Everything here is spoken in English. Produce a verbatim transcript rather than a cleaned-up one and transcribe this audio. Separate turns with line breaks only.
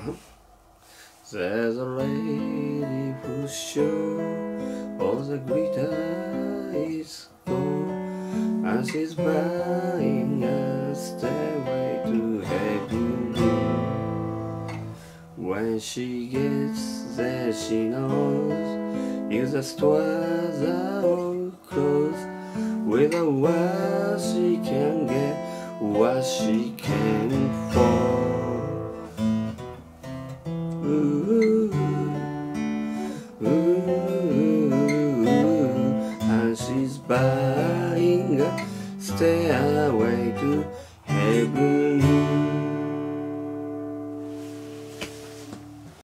There's a lady who's sure all the glitter is gold, and she's buying a stairway to heaven. When she gets there, she knows if the stores are all closed. With a word she can get what she came for. Ooh, ooh, and she's buying a stairway to